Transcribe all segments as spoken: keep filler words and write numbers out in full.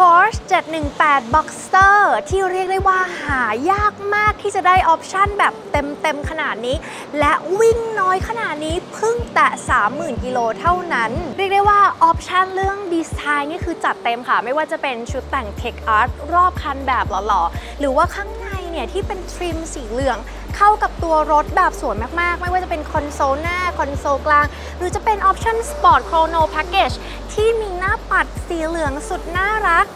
Porsche เจ็ดหนึ่งแปด Boxster ที่เรียกได้ว่าหายากมากที่จะได้ออปชั่นแบบเต็มๆขนาดนี้และวิ่งน้อยขนาดนี้เพิ่งแต่ สามหมื่น กิโลเท่านั้นเรียกได้ว่าออปชั่นเรื่องดีไซน์นี่คือจัดเต็มค่ะไม่ว่าจะเป็นชุดแต่ง Tech Art รอบคันแบบหล่อๆหรือว่าข้างในเนี่ยที่เป็นทริมสีเหลืองเข้ากับตัวรถแบบสวยมากๆไม่ว่าจะเป็นคอนโซลหน้าคอนโซลกลางหรือจะเป็นออปชั่น Sport Chrono Package ที่มีหน้าปัดสีเหลืองสุดน่ารัก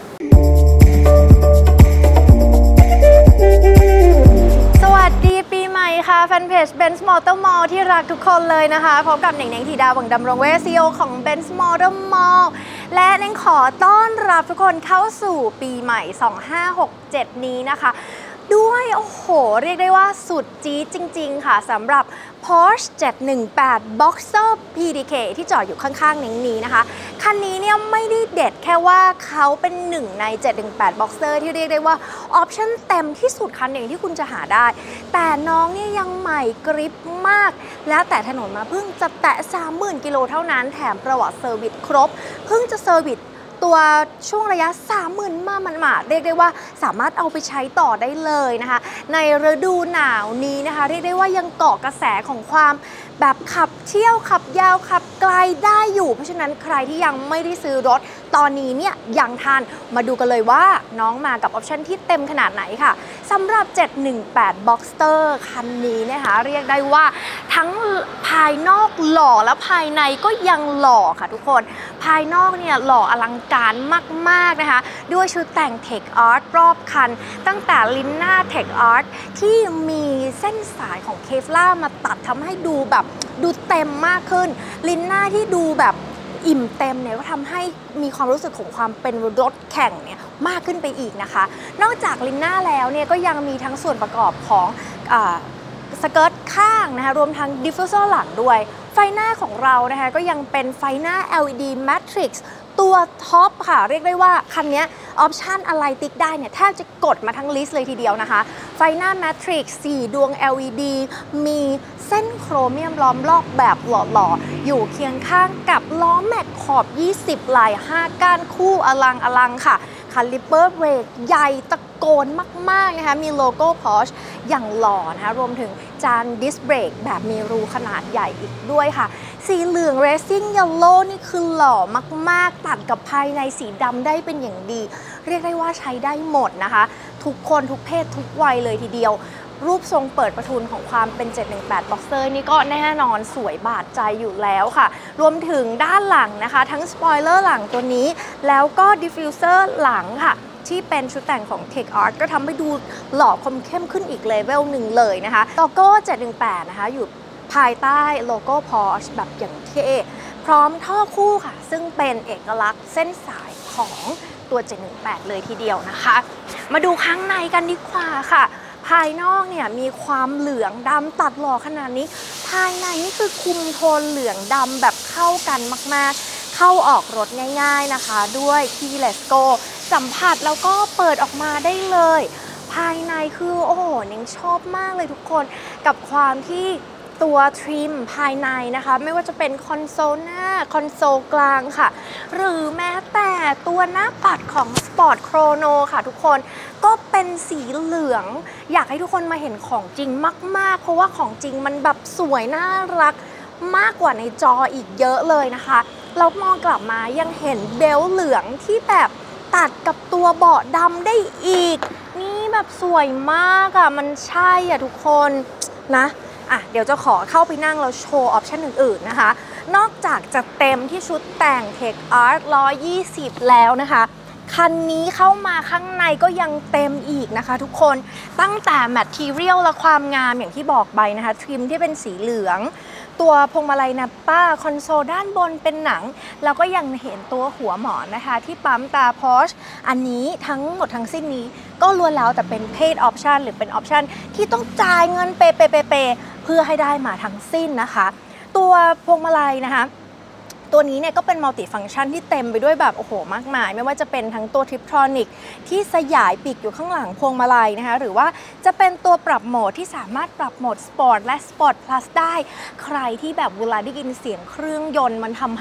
สวัสดีปีใหม่ค่ะแฟนเพจ Benz Motor Mall ที่รักทุกคนเลยนะคะพบกับเน่งเน่งธีดาหวังดำรงเวช ซี อี โอ ของ Benz Motor Mall และเน่งขอต้อนรับทุกคนเข้าสู่ปีใหม่สองห้าหกเจ็ดนี้นะคะด้วยโอ้โหเรียกได้ว่าสุดจี๊ดจริงๆค่ะสำหรับ Porsche เจ็ดหนึ่งแปด Boxster พี ดี เค ที่จอดอยู่ข้างๆนี้นี้นะคะคันนี้เนี่ยไม่ได้เด็ดแค่ว่าเขาเป็นหนึ่งในเจ็ดหนึ่งแปด Boxster ที่เรียกได้ว่าออปชั่นเต็มที่สุดคันหนึ่งที่คุณจะหาได้แต่น้องเนี่ยยังใหม่กริปมากแล้วแต่ถนนมาเพิ่งจะแตะ สามหมื่น กิโลเท่านั้นแถมประวัติเซอร์วิสครบเพิ่งจะเซอร์วิสตัวช่วงระยะ สามหมื่น มามันมาเรียกได้ว่าสามารถเอาไปใช้ต่อได้เลยนะคะในฤดูหนาวนี้นะคะเรียกได้ว่ายังเกาะกระแสของความแบบขับเที่ยวขับยาวขับไกลได้อยู่เพราะฉะนั้นใครที่ยังไม่ได้ซื้อรถตอนนี้เนี่ยยังทันมาดูกันเลยว่าน้องมากับออปชั่นที่เต็มขนาดไหนค่ะสำหรับเจ็ดหนึ่งแปด Boxster คันนี้นะคะเรียกได้ว่าทั้งภายนอกหล่อและภายในก็ยังหล่อค่ะทุกคนภายนอกเนี่ยหล่ออลังการมากๆนะคะด้วยชุดแต่ง Tech Art รอบคันตั้งแต่ลิ้นหน้า Tech Art ที่มีเส้นสายของเคฟล่ามาตัดทำให้ดูแบบดูเต็มมากขึ้นลิ้นหน้าที่ดูแบบอิ่มเต็มเนี่ยก็ทำให้มีความรู้สึกของความเป็นรถแข่งเนี่ยมากขึ้นไปอีกนะคะนอกจากลิ้นหน้าแล้วเนี่ยก็ยังมีทั้งส่วนประกอบของอ่าสเกิร์ตข้างนะคะรวมทั้งดิฟฟิวเซอร์หลังด้วยไฟหน้าของเรานะคะก็ยังเป็นไฟหน้า แอล อี ดี Matrix ตัวท็อปค่ะเรียกได้ว่าคันนี้ออปชันอะไรติ๊กได้เนี่ยแทบจะกดมาทั้งลิสต์เลยทีเดียวนะคะไฟหน้า Matrix สี่ดวง แอล อี ดี มีเส้นโครเมียมล้อมรอบแบบหล่อๆอยู่เคียงข้างกับล้อแม็กขอบยี่สิบไหล่ห้าก้านคู่อลังอลังค่ะคาลิเปอร์เบรกใหญ่ตะโกนมากๆนะคะมีโลโก้ Porsche อย่างหล่อนะคะรวมถึงจานดิสเบรกแบบมีรูขนาดใหญ่อีกด้วยค่ะสีเหลือง Racing Yellow นี่คือหล่อมากๆตัดกับภายในสีดำได้เป็นอย่างดีเรียกได้ว่าใช้ได้หมดนะคะทุกคนทุกเพศทุกวัยเลยทีเดียวรูปทรงเปิดประทุนของความเป็นเจ็ดหนึ่งแปด Boxster นี่ก็แน่นอนสวยบาดใจอยู่แล้วค่ะรวมถึงด้านหลังนะคะทั้งสปอยเลอร์หลังตัวนี้แล้วก็ดิฟฟิวเซอร์หลังค่ะที่เป็นชุดแต่งของ Tech Art ก็ทำให้ดูหล่อคมเข้มขึ้นอีกเลเวลหนึ่งเลยนะคะโลโก้เจ็ดหนึ่งแปดนะคะอยู่ภายใต้โลโก้ Porsche แบบอย่างเท่พร้อมท่อคู่ค่ะซึ่งเป็นเอกลักษณ์เส้นสายของตัวเจ็ดหนึ่งแปดเลยทีเดียวนะคะมาดูข้างในกันดีกว่าค่ะภายนอกเนี่ยมีความเหลืองดำตัดหล่อขนาดนี้ภายในนี่คือคุมโทนเหลืองดำแบบเข้ากันมากๆเข้าออกรถง่ายๆนะคะด้วย Keyless Go สัมผัสแล้วก็เปิดออกมาได้เลยภายในคือโอ้โหนิ้งชอบมากเลยทุกคนกับความที่ตัวทริมภายในนะคะไม่ว่าจะเป็นคอนโซลหน้าคอนโซลกลางค่ะหรือแม้แต่ตัวหน้าปัดของ Sport Chrono ค่ะทุกคนก็เป็นสีเหลืองอยากให้ทุกคนมาเห็นของจริงมากๆเพราะว่าของจริงมันแบบสวยน่ารักมากกว่าในจออีกเยอะเลยนะคะเรามองกลับมายังเห็นเบลต์เหลืองที่แบบตัดกับตัวเบาะดำได้อีกนี่แบบสวยมากอะมันใช่อะทุกคนนะอ่ะเดี๋ยวจะขอเข้าไปนั่งแล้วโชว์ออปชั่นอื่นๆนะคะนอกจากจะเต็มที่ชุดแต่ง Tech Art หนึ่งร้อยยี่สิบแล้วนะคะคันนี้เข้ามาข้างในก็ยังเต็มอีกนะคะทุกคนตั้งแต่ Material และความงามอย่างที่บอกไปนะคะทริมที่เป็นสีเหลืองตัวพวงมาลัยนับป้าคอนโซลด้านบนเป็นหนังแล้วก็ยังเห็นตัวหัวหมอนนะคะที่ปั๊มตา Porsche อันนี้ทั้งหมดทั้งสิ้นนี้ก็ล้วนแล้วแต่เป็น paid option หรือเป็น option ที่ต้องจ่ายเงินเปเปเปเปเพื่อให้ได้มาทั้งสิ้นนะคะตัวพวงมาลัยนะคะตัวนี้เนี่ยก็เป็นมัลติฟังก์ชันที่เต็มไปด้วยแบบโอ้โหมากมายไม่ว่าจะเป็นทั้งตัวทริปทรอนิกที่สยายปีกอยู่ข้างหลังพวงมาลัยนะคะหรือว่าจะเป็นตัวปรับโหมดที่สามารถปรับโหมดสปอร์ตและสปอร์ตพลัสได้ใครที่แบบเวลาได้ยินเสียงเครื่องยนต์มันทำให้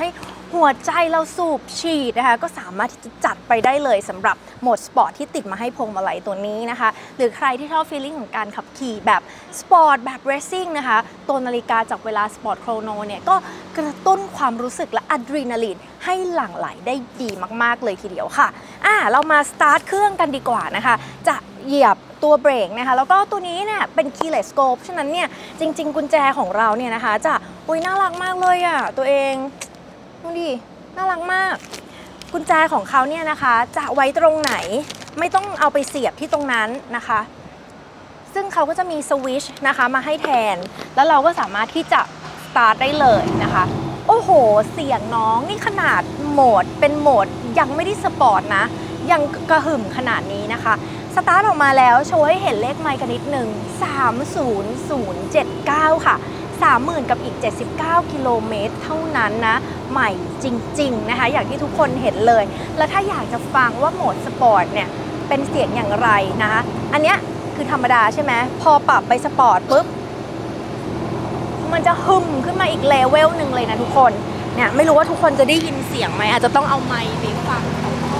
หัวใจเราสูบฉีดนะคะก็สามารถที่จะจัดไปได้เลยสำหรับโหมดสปอร์ตที่ติดมาให้พวงมาลัยตัวนี้นะคะหรือใครที่ชอบฟีลลิ่งของการขับขี่แบบสปอร์ตแบบเรซซิ่งนะคะตัวนาฬิกาจับเวลาสปอร์ตโครโนเนี่ยก็กระตุ้นความรู้สึกและอะดรีนาลีนให้หลั่งไหลได้ดีมากๆเลยทีเดียวค่ะอ่าเรามาสตาร์ทเครื่องกันดีกว่านะคะจะเหยียบตัวเบรกนะคะแล้วก็ตัวนี้เนี่ยเป็น keyless go ฉะนั้นเนี่ยจริงๆกุญแจของเราเนี่ยนะคะจะอุ้ยน่ารักมากเลยอ่ะตัวเองดูดิน่ารักมากกุญแจของเขาเนี่ยนะคะจะไว้ตรงไหนไม่ต้องเอาไปเสียบที่ตรงนั้นนะคะซึ่งเขาก็จะมีสวิตช์นะคะมาให้แทนแล้วเราก็สามารถที่จะสตาร์ทได้เลยนะคะโอ้โหเสียงน้องนี่ขนาดโหมดเป็นโหมดยังไม่ได้สปอร์ตนะยังกระหึ่มขนาดนี้นะคะสตาร์ทออกมาแล้วโชว์ให้เห็นเลขไมล์กันนิดหนึ่งสามศูนย์ศูนย์เจ็ดเก้าค่ะสามหมื่นกับอีกเจ็ดสิบเก้ากิโลเมตรเท่านั้นนะใหม่จริงๆนะคะอย่างที่ทุกคนเห็นเลยแล้วถ้าอยากจะฟังว่าโหมดสปอร์ตเนี่ยเป็นเสียงอย่างไรนะคะอันเนี้ยคือธรรมดาใช่ไหมพอปรับไปสปอร์ตปุ๊บมันจะหึมขึ้นมาอีกเลเวลหนึ่งเลยนะทุกคนเนี่ยไม่รู้ว่าทุกคนจะได้ยินเสียงไหมอาจจะต้องเอาไมค์ไปฟังของพ่อ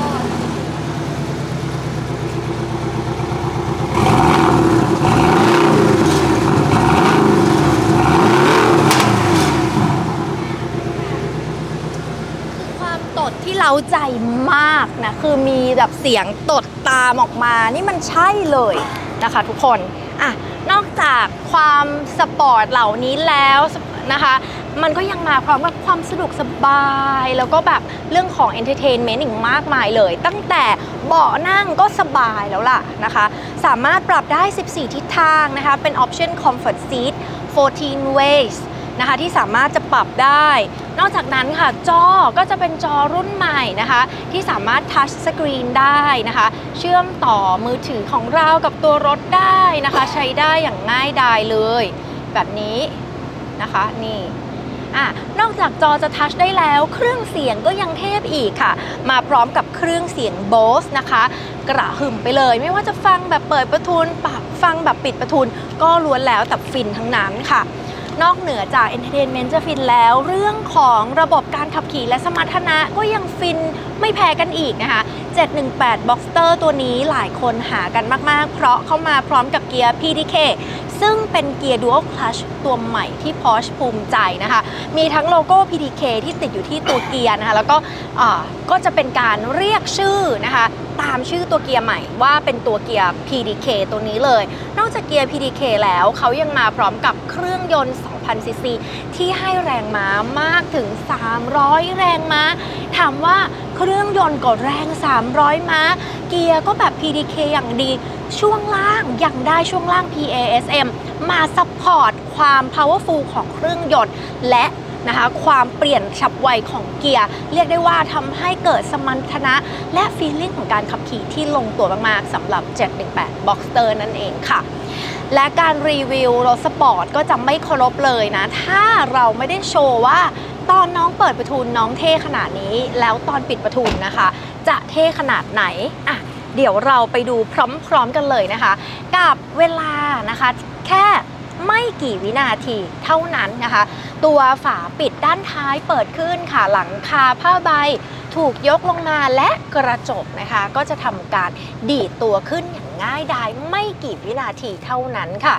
ตดที่เล้าใจมากนะคือมีแบบเสียงตดตามออกมานี่มันใช่เลยนะคะทุกคนอ่ะนอกจากความสปอร์ตเหล่านี้แล้วนะคะมันก็ยังมาพร้อมกับความสะดวกสบายแล้วก็แบบเรื่องของเอนเตอร์เทนเมนต์อีกมากมายเลยตั้งแต่เบาะนั่งก็สบายแล้วล่ะนะคะสามารถปรับได้สิบสี่ทิศทางนะคะเป็น Option Comfort Seat สิบสี่ waysนะคะที่สามารถจะปรับได้นอกจากนั้นค่ะจอก็จะเป็นจอรุ่นใหม่นะคะที่สามารถทัชสกรีนได้นะคะเชื่อมต่อมือถือของเรากับตัวรถได้นะคะใช้ได้อย่างง่ายดายเลยแบบนี้นะคะนี่อ่ะนอกจากจอจะทัชได้แล้วเครื่องเสียงก็ยังเทพอีกค่ะมาพร้อมกับเครื่องเสียง โบส นะคะกระหึ่มไปเลยไม่ว่าจะฟังแบบเปิดประทุนปรับฟังแบบปิดประทุนก็ล้วนแล้วแต่ฟินทั้งนั้นค่ะนอกเหนือจาก Entertainment จะฟินแล้วเรื่องของระบบการขับขี่และสมรรถนะก็ยังฟินไม่แพ้กันอีกนะคะเจ็ดหนึ่งแปด Boxster ตัวนี้หลายคนหากันมากๆเพราะเข้ามาพร้อมกับเกียร์ พี ดี เค ซึ่งเป็นเกียร์ Dual Clutch ตัวใหม่ที่ Porsche ภูมิใจนะคะมีทั้งโลโก้ พี ดี เค ที่ติดอยู่ที่ตัวเกียร์นะคะแล้วก็ก็จะเป็นการเรียกชื่อนะคะตามชื่อตัวเกียร์ใหม่ว่าเป็นตัวเกียร์ พี ดี เค ตัวนี้เลยนอกจากเกียร์ พี ดี เค แล้วเขายังมาพร้อมกับเครื่องยนต์ สองพัน ซี ซี ที่ให้แรงม้ามากถึงสามร้อยแรงม้าถามว่าเครื่องยนต์ก็แรงสามร้อยม้าเกียร์ก็แบบ พี ดี เค อย่างดีช่วงล่างยังได้ช่วงล่าง พี เอ เอส เอ็ม มาซัพพอร์ตความ powerful ของเครื่องยนต์และนะคะความเปลี่ยนฉับไวของเกียร์เรียกได้ว่าทำให้เกิดสมรรถนะและฟีลลิ่งของการขับขี่ที่ลงตัวมากๆสำหรับเจ็ดหนึ่งแปด Boxster นั่นเองค่ะและการรีวิวรถสปอร์ตก็จะไม่เคารพเลยนะถ้าเราไม่ได้โชว์ว่าตอนน้องเปิดประทุนน้องเท่ขนาดนี้แล้วตอนปิดประทุนนะคะจะเท่ขนาดไหนอ่ะเดี๋ยวเราไปดูพร้อมๆกันเลยนะคะกับเวลานะคะแค่ไม่กี่วินาทีเท่านั้นนะคะตัวฝาปิดด้านท้ายเปิดขึ้นค่ะหลังคาผ้าใบถูกยกลงมาและกระจกนะคะก็จะทำการดีดตัวขึ้นอย่างง่ายดายไม่กี่วินาทีเท่านั้นค่ะ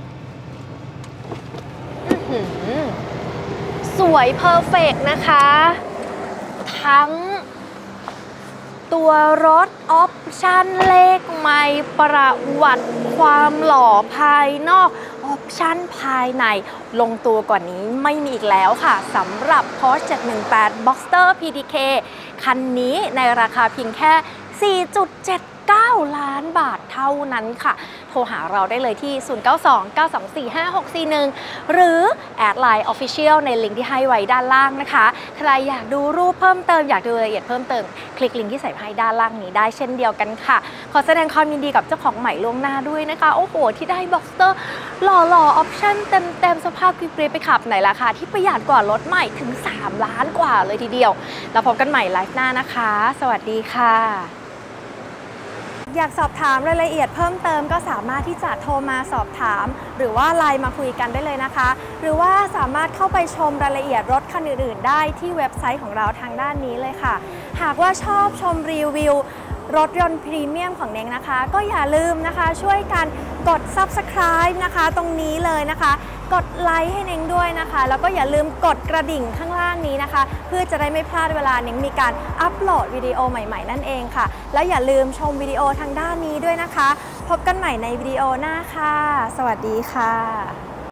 สวยเพอร์เฟกต์นะคะทั้งตัวรถออปชั่นเลขไมล์ประวัติความหล่อภายนอกออปชั่นภายในลงตัวกว่านี้ไม่มีอีกแล้วค่ะสำหรับ Porsche เจ็ดหนึ่งแปด Boxster พี ดี เค คันนี้ในราคาเพียงแค่ สี่จุดเจ็ดเก้า ล้านบาทเท่านั้นค่ะโทรหาเราได้เลยที่ ศูนย์ เก้า สอง เก้า สอง สี่ ห้า หก สี่ หนึ่ง หรือแอดไลน์ Official ในลิงก์ที่ให้ไว้ด้านล่างนะคะใครอยากดูรูปเพิ่มเติมอยากดูรายละเอียดเพิ่มเติมคลิกลิงก์ที่ใส่ให้ด้านล่างนี้ได้เช่นเดียวกันค่ะขอแสดงความยินดีกับเจ้าของใหม่ล่วงหน้าด้วยนะคะโอ้โหที่ได้ Boxster หล่อๆออปชั่นเต็มๆสภาพกริบๆไปขับในราคาที่ประหยัดกว่ารถใหม่ถึงสามล้านกว่าเลยทีเดียวแล้วพบกันใหม่ไลฟ์หน้านะคะสวัสดีค่ะอยากสอบถามรายละเอียดเพิ่มเติมก็สามารถที่จะโทรมาสอบถามหรือว่าไลน์มาคุยกันได้เลยนะคะหรือว่าสามารถเข้าไปชมรายละเอียดรถคันอื่นๆได้ที่เว็บไซต์ของเราทางด้านนี้เลยค่ะหากว่าชอบชมรีวิวรถยนต์พรีเมียมของเน้งนะคะก็อย่าลืมนะคะช่วยกันกด ซับสไครบ์ นะคะตรงนี้เลยนะคะกดไลค์ให้เน้งด้วยนะคะแล้วก็อย่าลืมกดกระดิ่งข้างล่างนี้นะคะเพื่อจะได้ไม่พลาดเวลาเน้งมีการอัปโหลดวิดีโอใหม่ๆนั่นเองค่ะแล้วอย่าลืมชมวิดีโอทางด้านนี้ด้วยนะคะพบกันใหม่ในวิดีโอหน้าค่ะสวัสดีค่ะ